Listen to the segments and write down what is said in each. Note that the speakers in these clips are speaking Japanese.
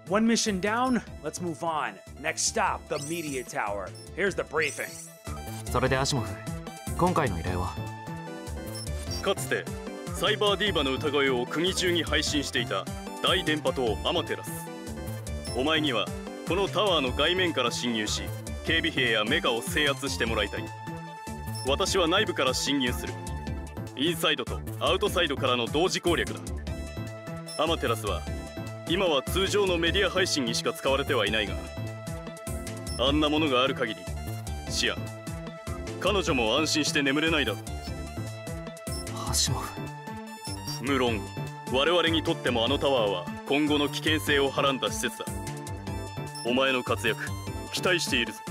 One mission down, let's move on. Next stop, the media tower. Here's the briefing. それでアシモフ、今回の依頼は？ かつてサイバーディーバの歌声を国中に配信していた大電波塔アマテラス。お前にはこのタワーの外面から侵入し、警備兵やメカを制圧してもらいたい。私は内部から侵入する。インサイドとアウトサイドからの同時攻略だ。アマテラスは今は通常のメディア配信にしか使われてはいないが、あんなものがある限りシアン、彼女も安心して眠れないだろう。 アシモフ。 無論我々にとってもあのタワーは今後の危険性をはらんだ施設だ。お前の活躍期待しているぞ。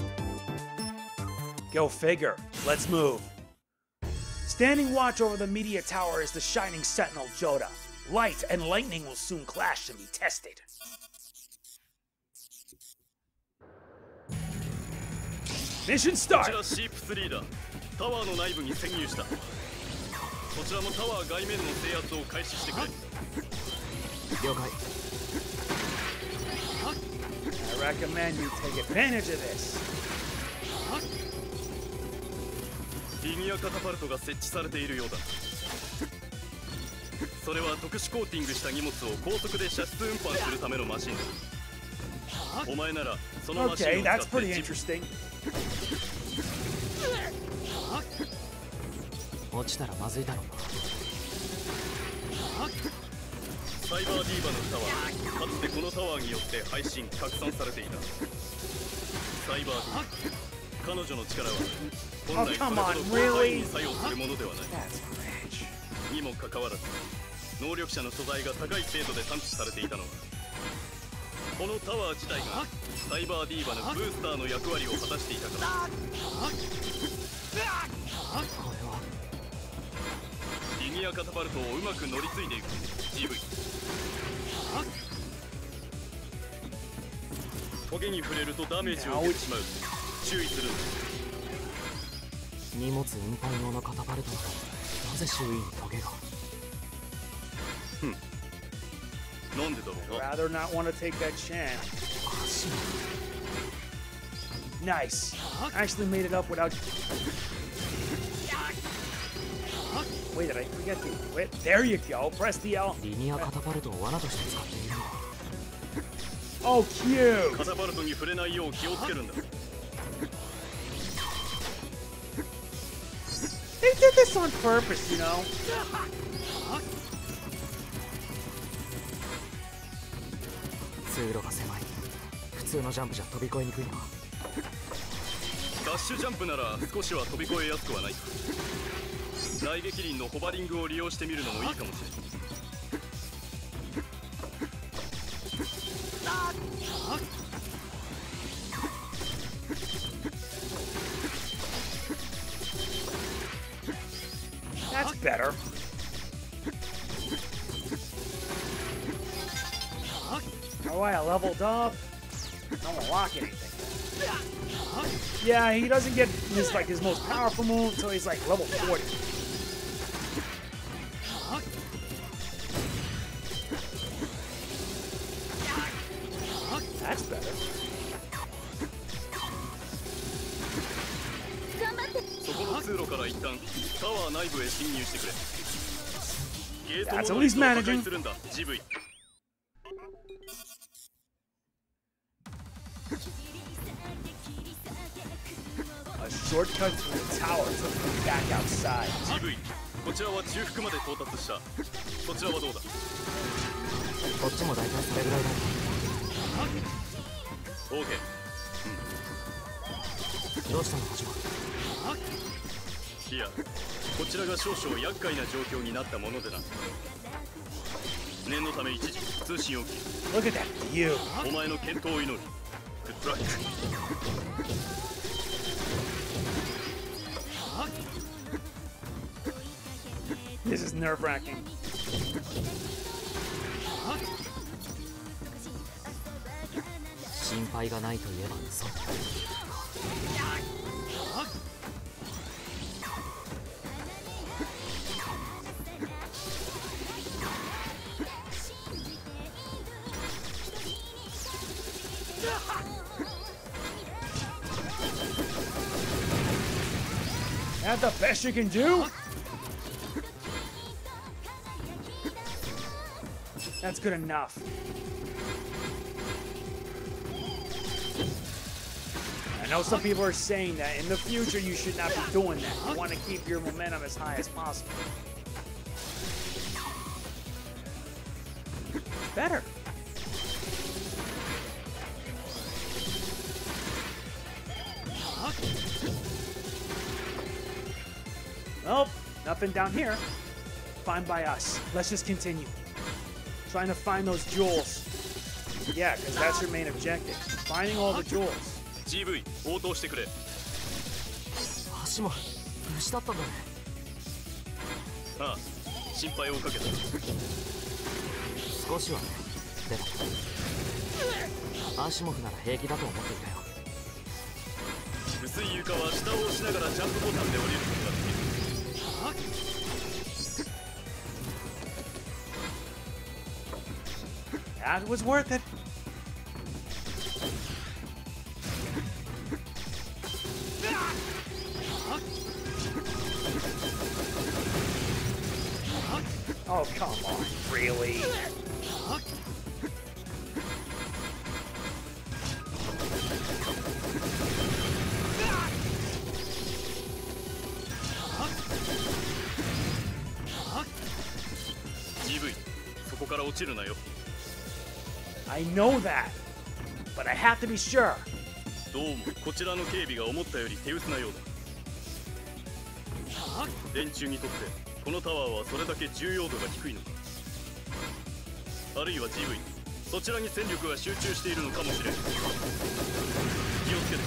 Go figure. Let's move. Standing watch over the media tower is the shining sentinel Joda. Light and lightning will soon clash and be tested. Mission こ start! ちらシープスリーダー、タワーの内部に潜入した。こちらもタワー外面の制圧を開始してくれ。 了解。 I recommend you take advantage of this. リニアカタパルトが設置されているようだ。それは特殊コーティングした荷物を高速で射出運搬するためのマシンだ。お前ならそのマシンを Okay, 使っ that's て pretty interesting. 落ちたらまずいだろうな。 サイバーディーバの歌はかつてこのタワーによって配信拡散されていた。サイバーディーバ、彼女の力は本来それほど広範囲に作用するものではない。にもかかわらず能力者の素材が高い精度で探知されていたのは、このタワー自体がサイバーディーバのブースターの役割を果たしていたから。 これはリニアカタパルトをうまく乗り継いでいく GV。 トゲに触れるとダメージを受けてしまう。注意する。 荷物運搬用のカタパルトなのになぜ周囲にトゲが？ なんでだろうな。 Rather not want to take that chance. アシモフ。 Nice. Actually made it up without. Wait, did I forget to? Wait, there you go. Press the L. リニアカタパルトを罠として使っているのか。 Oh, cute. カタパルトに触れないよう気をつけるんだ。 They did this on purpose, you know. 通路が狭い。普通のジャンプじゃ飛び越えにくいな。 ダッシュジャンプなら少しは飛び越えやすくはない。雷撃輪のホバリングを利用してみるのもいいかもしれない。 That's better. Oh, I leveled up. I don't unlock anything. Yeah, he doesn't get his his most powerful move until he's like level 40. That's better. そこの通路から一旦タワー内部へ侵入してくれ。ゲート That's モ at ノ least リスを破 managing. 壊するんだ GV。 A shortcut to the tower took me back outside. GV、 こちらは中腹まで到達した。そちらはどうだ？ こっちも大体それぐらいだ。 OK。 どうしたの、始まる？ いや、こちらが少々厄介な状況になったものでな。念のため一時通信を切る。 Look at that view. お前の健闘を祈る。グッドラック。 This is nerve-wracking. 心配がないと言えば嘘。 That the best you can do? That's good enough. I know some people are saying that in the future you should not be doing that. You want to keep your momentum as high as possible. Better. Well, nothing down here. Fine by us. Let's just continue. Trying to find those jewels. Yeah, because that's your main objective. Finding all the jewels. GV 応答してくれ。 足も無事だったんだね。 ああ、心配をかけた。 少しはね。でもアシモフなら平気だと思っていたよ。 薄い床は下を押しながらジャンプボタンで降りることができる。 That was worth it. Oh, come on, really? GV そこから落ちるなよ。 I know that, but I have to be sure. どうもこちらの警備が思ったより手薄なようだ。連中にとってこのタワーはそれだけ重要度が低いのか。あるいは GV そちらに戦力が集中しているのかもしれん。気をつけて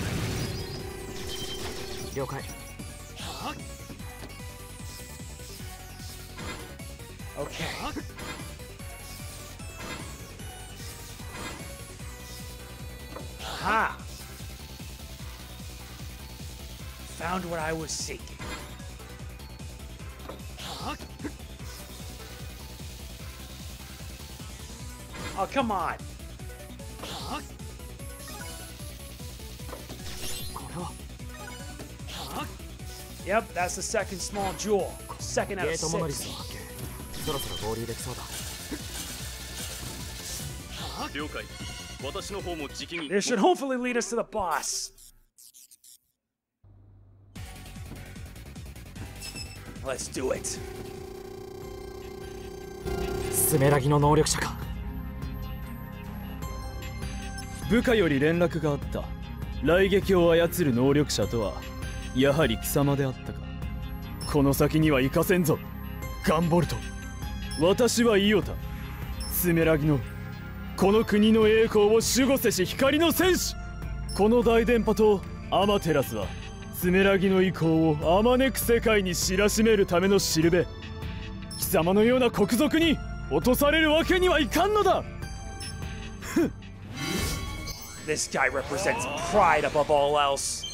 くれ。 了解。 Okay. Aha! Found what I was seeking. Oh, come on. これは Yep, that's the second small jewel. Second out ゲ of ートモノリ 6. スを発見。そろそろ合流できそうだ。 了解。私の方もじきに。 This should hopefully lead us to the boss. Let's do it. スメラギの能力者か。 部下より連絡があった。雷撃を操る能力者とはやはり貴様であったか。この先には行かせんぞガンボルト。私はイオタ、スメラギのこの国の栄光を守護せし光の戦士。この大電波とアマテラスはスメラギの意向をあまねく世界に知らしめるためのしるべ。貴様のような国賊に落とされるわけにはいかんのだ。 This guy represents pride above all else.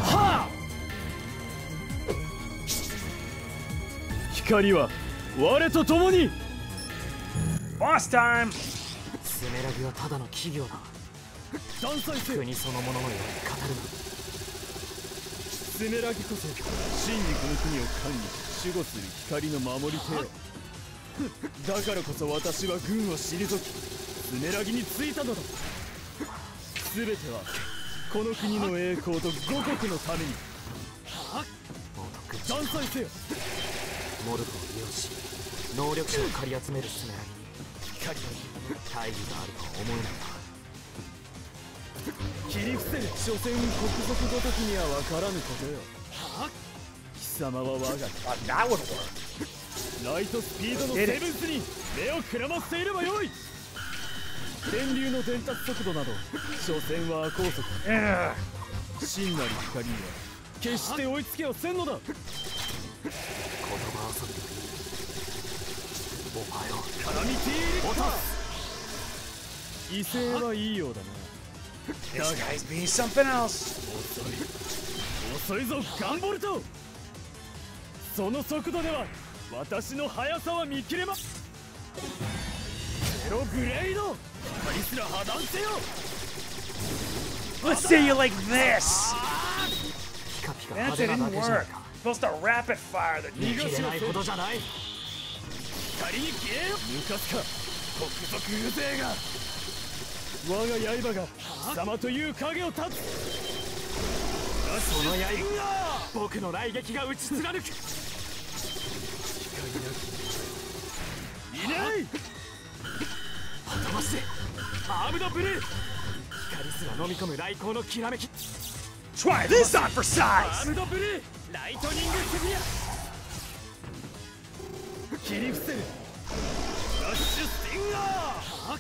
光は我と共に。 Boss time! スメラギはただの企業だ。 断罪せよ。 国そのもののように語るな。 スメラギこそ真にこの国を管理守護する光の守り手よ。だからこそ私は軍を退きスメラギについたのだ。全てはこの国の栄光と五国のために。断罪せよ。 モルフを利用し能力者を借り集めるスメラギに光の大義があるとは思えないな。 切り伏せる。所詮国賊ごときには分からぬことよ。貴様は我が That would work. ライトスピードのセブンスに目をくらませていればよい。電流の伝達速度など所詮は高速。真なる光には決して追いつけはせんのだ。 言葉遊びはいい。お前をカラミティーボタ威勢はいいようだな。 This guy's being something else. 遅いぞガンボルト。その速度では私の速さは見切れます。ゼロブレイド光すら破断せよ。 Let's see you like this! ピカピカ That's 派 it, 手な didn't だけじゃない work. か Supposed to rapid fire the 見切れないほどじゃない光に消えよ抜かすか北賊風勢が我が刃が貴様という影を断つその刃僕の雷撃が打ち貫くいない飛ばしてアームドブルー光すら飲み込む雷光のきらめき Try this on for ア size! ームドブルーライトニングスフィア切り伏せるラッシュスティンガー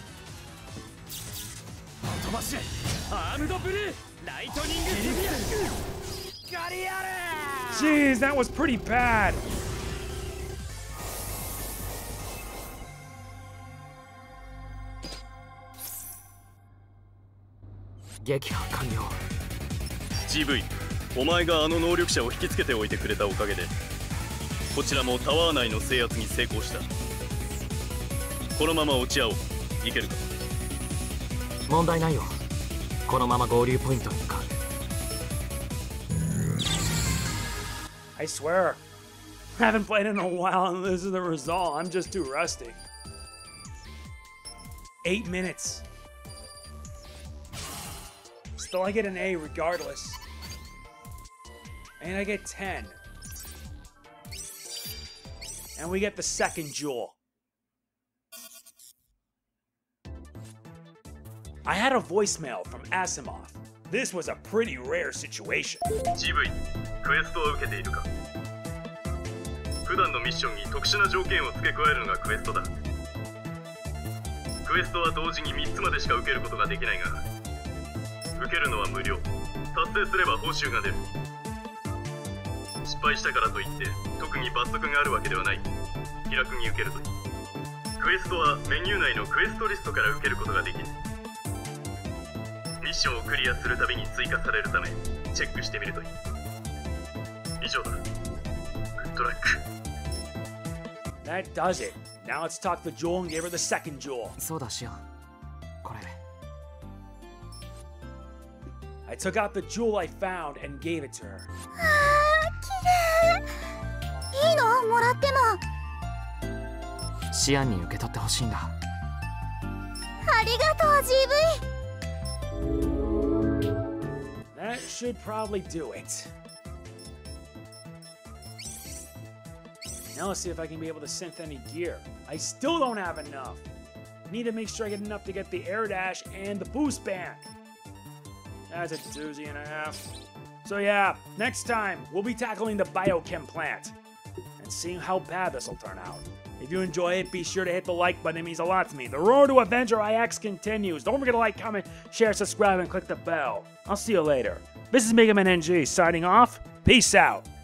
飛ばしてアームドブルーライトニングスフィアガリアル Jeez, that was pretty bad. 撃破完了 GV お前があの能力者を引きつけておいてくれたおかげでこちらもタワー内の制圧に成功したこのまま落ち合おういけるか問題ないよこのまま合流ポイントに向かう I swear. I haven't played in a while and this is the result. I'm just too rusty. 8 minutes. Still, I get an A regardless. And I get 10. And we get the second jewel. I had a voicemail from Asimov. This was a pretty rare situation. GV クエストを受けているか普段のミッションに特殊な条件を付け加えるのがクエストだクエストは同時に3つまでしか受けることができないが受けるのは無料達成すれば報酬が出る失敗したからといって特に罰則があるわけではない気楽に受けるといいクエストはメニュー内のクエストリストから受けることができるミッションをクリアするたびに追加されるためチェックしてみるといい以上だグッドラック That does it. Now let's talk the jewel and give her the second jewel. そうだシアンこれ I took out the jewel I found and gave it to her. いいのもらってもシアンに受け取ってほしいんだありがとう That should probably do it. Now let's see if I can be able to synth any gear. I still don't have enough. Need to make sure I get enough to get the air dash and the boost band. That's a doozy and a half. So yeah, next time we'll be tackling the biochem plant and seeing how bad this will turn out. If you enjoy it, be sure to hit the like button. It means a lot to me. The road to Avenger IX continues. Don't forget to like, comment, share, subscribe, and click the bell. I'll see you later. This is Mega Man NG signing off. Peace out.